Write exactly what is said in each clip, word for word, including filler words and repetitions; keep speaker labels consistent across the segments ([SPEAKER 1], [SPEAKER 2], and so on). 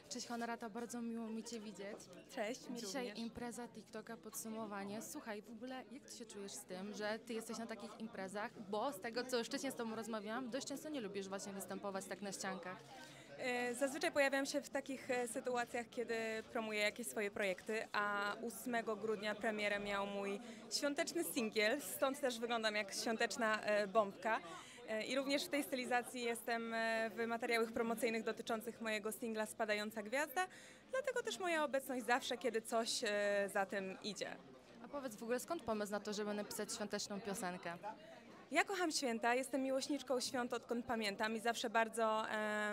[SPEAKER 1] Cześć Honorata, bardzo miło mi Cię widzieć.
[SPEAKER 2] Cześć, mi
[SPEAKER 1] Dzisiaj
[SPEAKER 2] również.
[SPEAKER 1] impreza TikToka, podsumowanie. Słuchaj, w ogóle jak Ty się czujesz z tym, że Ty jesteś na takich imprezach, bo z tego, co już wcześniej z Tobą rozmawiałam, dość często nie lubisz właśnie występować tak na ściankach.
[SPEAKER 2] E, Zazwyczaj pojawiam się w takich e, sytuacjach, kiedy promuję jakieś swoje projekty, a ósmego grudnia premierę miał mój świąteczny singiel, stąd też wyglądam jak świąteczna e, bombka. E, I również w tej stylizacji jestem e, w materiałach promocyjnych dotyczących mojego singla Spadająca Gwiazda, dlatego też moja obecność zawsze, kiedy coś e, za tym idzie.
[SPEAKER 1] A powiedz w ogóle, skąd pomysł na to, żeby napisać świąteczną piosenkę?
[SPEAKER 2] Ja kocham święta, jestem miłośniczką świąt odkąd pamiętam i zawsze bardzo em,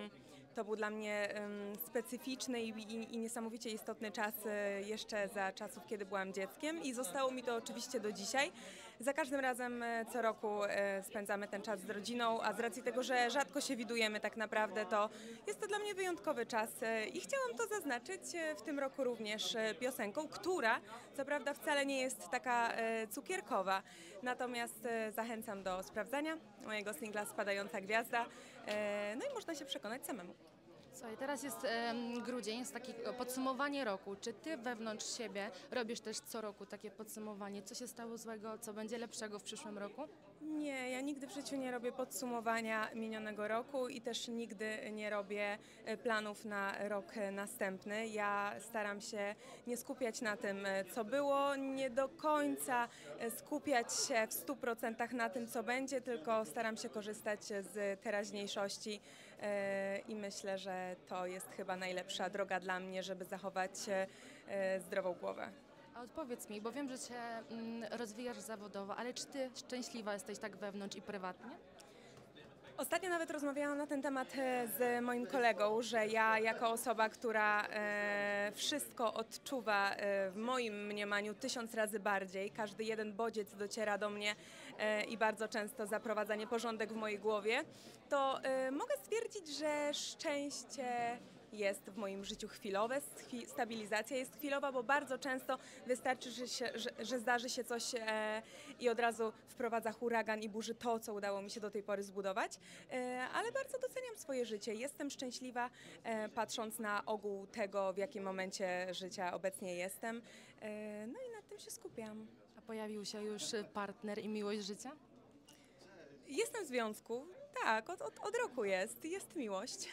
[SPEAKER 2] to był dla mnie em, specyficzny i, i, i niesamowicie istotny czas e, jeszcze za czasów, kiedy byłam dzieckiem i zostało mi to oczywiście do dzisiaj. Za każdym razem e, co roku e, spędzamy ten czas z rodziną, a z racji tego, że rzadko się widujemy tak naprawdę, to jest to dla mnie wyjątkowy czas e, i chciałam to zaznaczyć e, w tym roku również e, piosenką, która co prawda wcale nie jest taka e, cukierkowa, natomiast e, zachęcam do sprawdzania mojego singla Spadająca Gwiazda, e, no i można się przekonać samemu.
[SPEAKER 1] Słuchaj, teraz jest em, grudzień, jest takie podsumowanie roku. Czy Ty wewnątrz siebie robisz też co roku takie podsumowanie? Co się stało złego, co będzie lepszego w przyszłym roku?
[SPEAKER 2] Nie, ja nigdy w życiu nie robię podsumowania minionego roku i też nigdy nie robię e, planów na rok e, następny. Ja staram się nie skupiać na tym, e, co było, nie do końca e, skupiać się w stu procentach na tym, co będzie, tylko staram się korzystać z teraźniejszości e, i myślę, że to jest chyba najlepsza droga dla mnie, żeby zachować e, e, zdrową głowę.
[SPEAKER 1] A odpowiedz mi, bo wiem, że się mm, rozwijasz zawodowo, ale czy Ty szczęśliwa jesteś tak wewnątrz i prywatnie?
[SPEAKER 2] Ostatnio nawet rozmawiałam na ten temat e, z moim kolegą, że ja jako osoba, która e, wszystko odczuwa e, w moim mniemaniu tysiąc razy bardziej, każdy jeden bodziec dociera do mnie e, i bardzo często zaprowadza nieporządek w mojej głowie, to e, mogę stwierdzić, że szczęście jest w moim życiu chwilowe, sti- stabilizacja jest chwilowa, bo bardzo często wystarczy, że, się, że, że zdarzy się coś e, i od razu wprowadza huragan i burzy to, co udało mi się do tej pory zbudować, e, ale bardzo doceniam swoje życie. Jestem szczęśliwa, e, patrząc na ogół tego, w jakim momencie życia obecnie jestem, e, no i nad tym się skupiam.
[SPEAKER 1] A pojawił się już partner i miłość życia?
[SPEAKER 2] Jestem w związku, tak, od, od, od roku jest, jest miłość.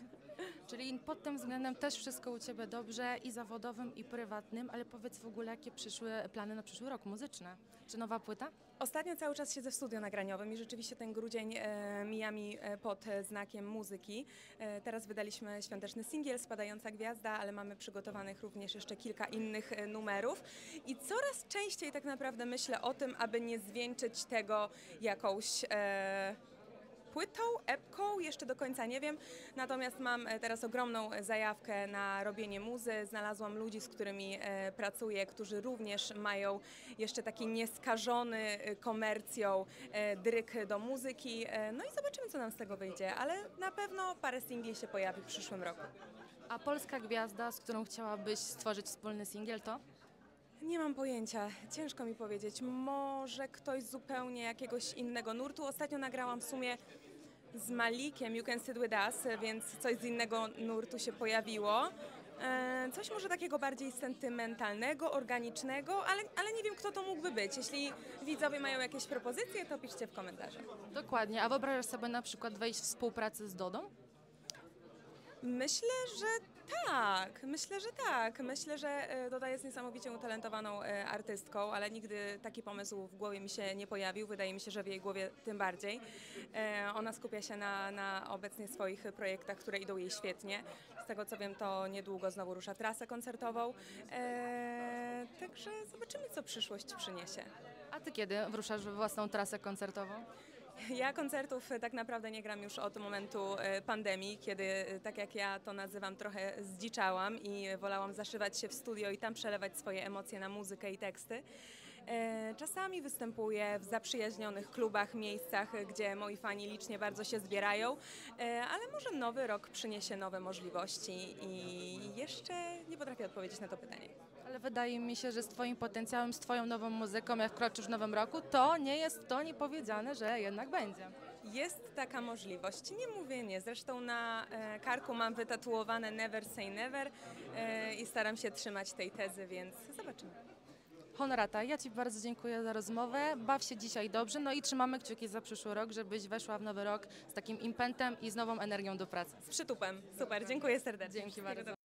[SPEAKER 1] Czyli pod tym względem też wszystko u Ciebie dobrze i zawodowym, i prywatnym, ale powiedz w ogóle, jakie przyszły plany na przyszły rok muzyczne? Czy nowa płyta?
[SPEAKER 2] Ostatnio cały czas siedzę w studio nagraniowym i rzeczywiście ten grudzień e, mija mi e, pod e, znakiem muzyki. E, teraz wydaliśmy świąteczny singiel Spadająca Gwiazda, ale mamy przygotowanych również jeszcze kilka innych e, numerów i coraz częściej tak naprawdę myślę o tym, aby nie zwieńczyć tego jakąś E, płytą, epką, jeszcze do końca nie wiem, natomiast mam e, teraz ogromną zajawkę na robienie muzy, znalazłam ludzi, z którymi e, pracuję, którzy również mają jeszcze taki nieskażony e, komercją e, dryk do muzyki, e, no i zobaczymy, co nam z tego wyjdzie, ale na pewno parę singli się pojawi w przyszłym roku.
[SPEAKER 1] A polska gwiazda, z którą chciałabyś stworzyć wspólny singiel, to?
[SPEAKER 2] Nie mam pojęcia, ciężko mi powiedzieć. Może ktoś zupełnie jakiegoś innego nurtu. Ostatnio nagrałam w sumie z Malikiem You Can Sit With Us, więc coś z innego nurtu się pojawiło. E, Coś może takiego bardziej sentymentalnego, organicznego, ale, ale nie wiem, kto to mógłby być. Jeśli widzowie mają jakieś propozycje, to piszcie w komentarzach.
[SPEAKER 1] Dokładnie. A wyobrażasz sobie na przykład wejść w współpracę z Dodą?
[SPEAKER 2] Myślę, że tak, myślę, że tak. Myślę, że e, Doda jest niesamowicie utalentowaną e, artystką, ale nigdy taki pomysł w głowie mi się nie pojawił. Wydaje mi się, że w jej głowie tym bardziej. E, Ona skupia się na, na obecnie swoich projektach, które idą jej świetnie. Z tego co wiem, to niedługo znowu rusza trasę koncertową. E, Także zobaczymy, co przyszłość przyniesie.
[SPEAKER 1] A Ty kiedy wyruszasz we własną trasę koncertową?
[SPEAKER 2] Ja koncertów e, tak naprawdę nie gram już od momentu e, pandemii, kiedy, e, tak jak ja to nazywam, trochę zdziczałam i wolałam zaszywać się w studio i tam przelewać swoje emocje na muzykę i teksty. E, Czasami występuję w zaprzyjaźnionych klubach, miejscach, e, gdzie moi fani licznie bardzo się zbierają, e, ale może nowy rok przyniesie nowe możliwości i jeszcze nie potrafię odpowiedzieć na to pytanie.
[SPEAKER 1] Ale wydaje mi się, że z Twoim potencjałem, z Twoją nową muzyką, jak kroczysz w nowym roku, to nie jest to niepowiedziane, że jednak będzie.
[SPEAKER 2] Jest taka możliwość, nie mówię nie. Zresztą na e, karku mam wytatuowane Never Say Never e, i staram się trzymać tej tezy, więc zobaczymy.
[SPEAKER 1] Honorata, ja Ci bardzo dziękuję za rozmowę. Baw się dzisiaj dobrze, no i trzymamy kciuki za przyszły rok, żebyś weszła w nowy rok z takim impetem i z nową energią do pracy.
[SPEAKER 2] Z przytupem. Super, dziękuję serdecznie.
[SPEAKER 1] Dzięki bardzo.